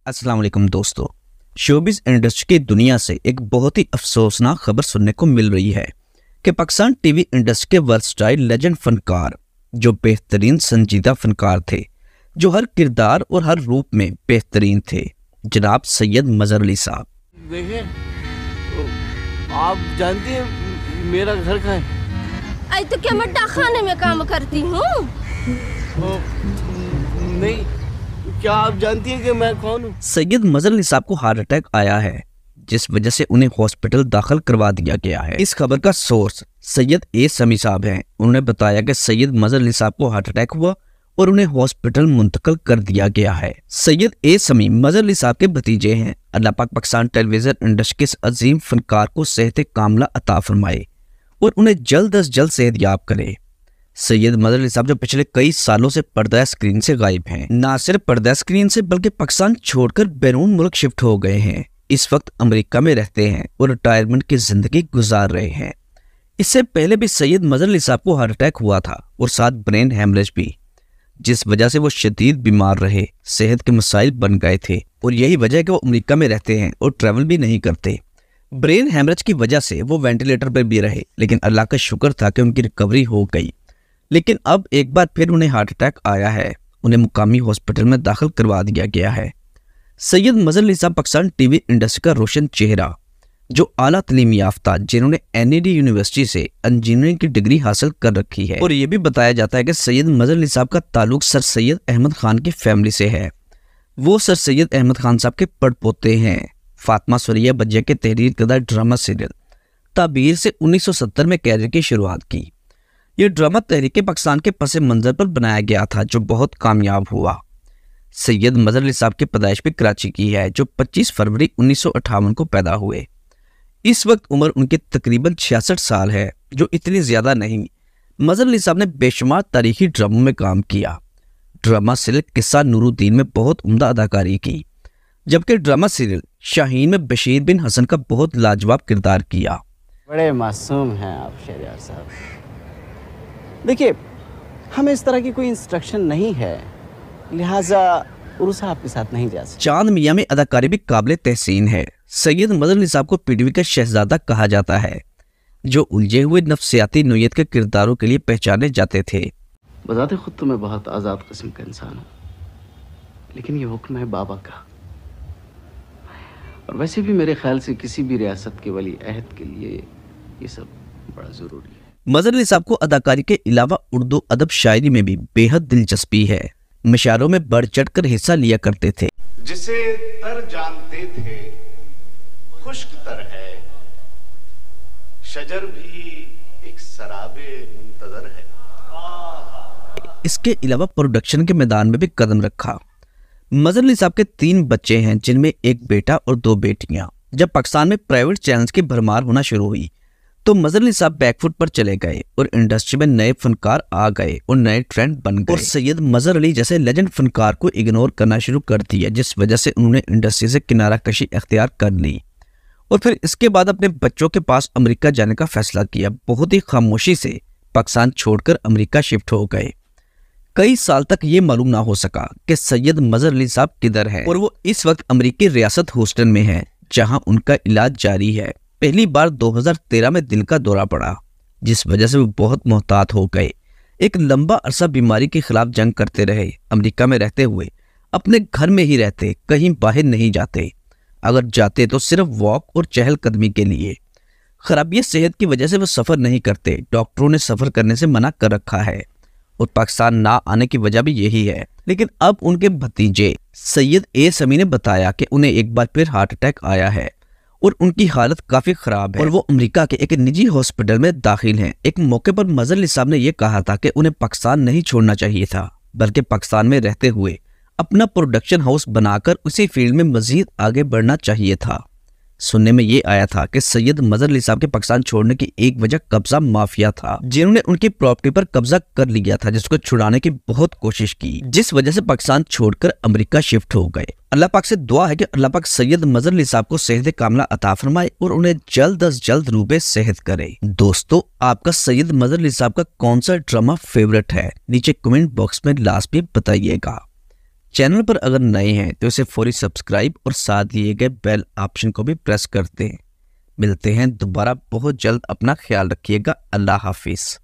अस्सलाम वालेकुम दोस्तों। शोबिज़ इंडस्ट्री की दुनिया से एक बहुत ही अफसोसनाक खबर सुनने को मिल रही है कि पाकिस्तान टीवी इंडस्ट्री के वर्सटाइल लेजेंड फनकार, जो बेहतरीन संजीदा फनकार थे, जो हर किरदार और हर रूप में बेहतरीन थे, जनाब सैयद मजहर अली साहब। देखिए, आप जानती हैं मेरा घर कहाँ है? आई तो क्या मैं डाकखाने में काम करती हूँ? नहीं, क्या आप जानती हैं कि मैं कौन हूँ? सैयद मजहर अली साहब को हार्ट अटैक आया है, जिस वजह से उन्हें हॉस्पिटल दाखिल करवा दिया गया है। इस खबर का सोर्स सैयद ए समी साहब हैं। उन्होंने बताया कि सैयद मजहर अली साहब को हार्ट अटैक हुआ और उन्हें हॉस्पिटल मुंतकिल कर दिया गया है। सैयद ए समी मजहर अली साहब के भतीजे हैं। अल्लाह पाक पाकिस्तान टेलीविजन इंडस्ट्री के इस अजीम फनकार को सेहत कामला अता फरमाए और उन्हें जल्द अज जल्द सेहत याब करे। सैयद मजहर अली साहब जो पिछले कई सालों से पर्दा स्क्रीन से गायब हैं, ना सिर्फ पर्दा स्क्रीन से बल्कि पाकिस्तान छोड़कर बैरून मुल्क शिफ्ट हो गए हैं। इस वक्त अमेरिका में रहते हैं और रिटायरमेंट की जिंदगी गुजार रहे हैं। इससे पहले भी सैयद मजहर अली साहब को हार्ट अटैक हुआ था और साथ ब्रेन हेमरेज भी, जिस वजह से वो शदीद बीमार रहे, सेहत के मसाइल बन गए थे और यही वजह है कि वो अमेरिका में रहते हैं और ट्रैवल भी नहीं करते। ब्रेन हेमरेज की वजह से वो वेंटिलेटर पर भी रहे, लेकिन अल्लाह का शुक्र था कि उनकी रिकवरी हो गई। लेकिन अब एक बार फिर उन्हें हार्ट अटैक आया है। उन्हें मुकामी हॉस्पिटल में दाखिल करवा दिया गया है। सैयद मजहर अली साहब पाकिस्तान टीवी इंडस्ट्री का रोशन चेहरा, जो आला तलीम याफ्ता, जिन्होंने NED यूनिवर्सिटी से इंजीनियरिंग की डिग्री हासिल कर रखी है। और ये भी बताया जाता है कि सैयद मजहर अली साहब का ताल्लुक सर सैयद अहमद खान की फैमिली से है। वो सर सैयद अहमद खान साहब के पड़पोते हैं। फातिमा सुरैया बज्जिया के तहरीर करदा ड्रामा सीरियल ताबीर से 1970 में कैरियर की शुरुआत की। ये ड्रामा तहरीक पाकिस्तान के पस मंजर पर बनाया गया था, जो बहुत कामयाब हुआ। सैयद मजहर अली साहब की पैदाइश भी कराची की है, जो 25 फरवरी 1958 को पैदा हुए। इस वक्त उम्र उनकी तकरीबन 66 साल है, जो इतनी ज्यादा नहीं। मजहर अली साहब ने बेशुमार तारीखी ड्रामों में काम किया। ड्रामा सीरियल किस्सा नूरुद्दीन में बहुत उम्दा अदाकारी की, जबकि ड्रामा सीरियल शाहीन में बशीर बिन हसन का बहुत लाजवाब किरदार किया। बड़े मासूम हैं आप शहरयार साहब। देखिए, हमें इस तरह की कोई इंस्ट्रक्शन नहीं है, लिहाजा उर्स आपके साथ नहीं जा सकते। चांद मियां में अदाकारी भी काबिल तहसीन है। सैयद मजहर अली साहब को पीडीवी का शहजादा कहा जाता है, जो उलझे हुए नफ्सियाती नोयत के किरदारों के लिए पहचाने जाते थे। बजाते खुद तो मैं बहुत आज़ाद किस्म का इंसान हूँ, लेकिन ये हुक्म है बाबा का। और वैसे भी मेरे ख्याल से किसी भी रियासत के वली अहद के लिए ये सब बड़ा ज़रूरी है। मजहर अली साहब को अदाकारी के अलावा उर्दू अदब शायरी में भी बेहद दिलचस्पी है। मशारों में बढ़ चढ़कर हिस्सा लिया करते थे। जिसे तर जानते थे खुश्क तर है, शजर भी एक सराबे मुंतजर है। इसके अलावा प्रोडक्शन के मैदान में भी कदम रखा। मजहर अली साहब के 3 बच्चे हैं, जिनमें एक बेटा और 2 बेटियां। जब पाकिस्तान में प्राइवेट चैनल्स की भरमार होना शुरू हुई तो मजहर अली साहब बैकफुट पर चले गए और इंडस्ट्री में नए फनकार आ गए और नए ट्रेंड बन गए। और सैयद मजहर अली जैसे लेजेंड फनकार को इग्नोर करना शुरू कर दिया, जिस वजह से उन्होंने इंडस्ट्री से किनारा कशी अख्तियार कर ली और फिर इसके बाद अपने बच्चों के पास अमेरिका जाने का फैसला किया। बहुत ही खामोशी से पाकिस्तान छोड़कर अमेरिका शिफ्ट हो गए। कई साल तक ये मालूम ना हो सका कि सैयद मजहर अली साहब किधर है, और वो इस वक्त अमेरिकी रियासत ह्यूस्टन में है, जहां उनका इलाज जारी है। पहली बार 2013 में दिल का दौरा पड़ा, जिस वजह से वो बहुत मोहतात हो गए। एक लंबा अरसा बीमारी के खिलाफ जंग करते रहे। अमेरिका में रहते हुए अपने घर में ही रहते, कहीं बाहर नहीं जाते। अगर जाते तो सिर्फ वॉक और चहलकदमी के लिए। खराबी सेहत की वजह से वो सफ़र नहीं करते। डॉक्टरों ने सफ़र करने से मना कर रखा है और पाकिस्तान ना आने की वजह भी यही है। लेकिन अब उनके भतीजे सैयद ए समी ने बताया कि उन्हें एक बार फिर हार्ट अटैक आया है और उनकी हालत काफी खराब है और वो अमेरिका के एक निजी हॉस्पिटल में दाखिल हैं। एक मौके पर मजहर अली साहब ने यह कहा था कि उन्हें पाकिस्तान नहीं छोड़ना चाहिए था, बल्कि पाकिस्तान में रहते हुए अपना प्रोडक्शन हाउस बनाकर उसी फील्ड में मजीद आगे बढ़ना चाहिए था। सुनने में ये आया था कि सैयद मजहर अली साहब के पाकिस्तान छोड़ने की एक वजह कब्जा माफिया था, जिन्होंने उनकी प्रॉपर्टी पर कब्जा कर लिया था, जिसको छुड़ाने की बहुत कोशिश की, जिस वजह से पाकिस्तान छोड़कर अमेरिका शिफ्ट हो गए। अल्लाह पाक से दुआ है कि अल्लाह पाक सैयद मजहर अली साहब को सेहत कामला अता फरमाए और उन्हें जल्द अज जल्द रूबे सेहत करे। दोस्तों, आपका सैयद मजहर अली साहब का कौन सा ड्रामा फेवरेट है, नीचे कमेंट बॉक्स में लास्ट में बताइएगा। चैनल पर अगर नए हैं तो इसे फौरी सब्सक्राइब और साथ दिए गए बेल ऑप्शन को भी प्रेस कर दें। मिलते हैं दोबारा बहुत जल्द। अपना ख्याल रखिएगा। अल्लाह हाफिज।